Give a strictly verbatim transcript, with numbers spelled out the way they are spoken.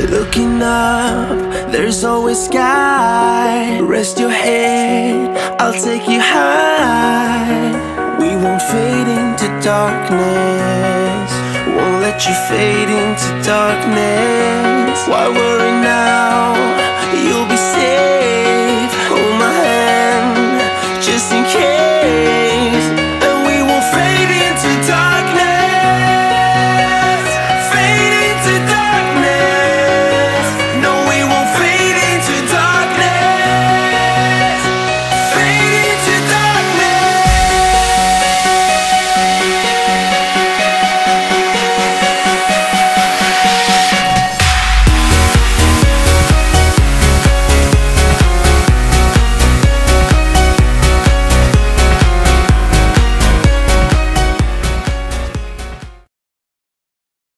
Looking up, there's always sky. Rest your head, I'll take you high. We won't fade into darkness, won't let you fade into darkness. Why worry now? You'll be